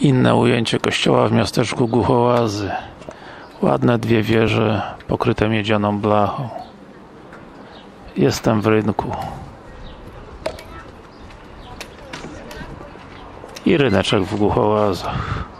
Inne ujęcie kościoła w miasteczku Głuchołazy. Ładne dwie wieże pokryte miedzianą blachą. Jestem w rynku. I ryneczek w Głuchołazach.